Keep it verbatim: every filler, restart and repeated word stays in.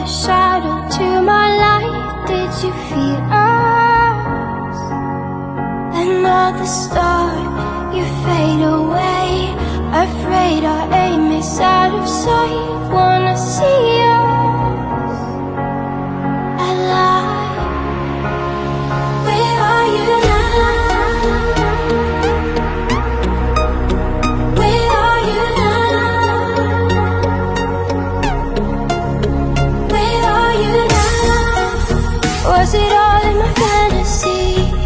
a shadow to my light. Did you feel us? Another star, you fade away. Afraid our aim is out of sight. Wanna see us alive. Where are you now? Where are you now? Where are you now? Was it all in my fantasy?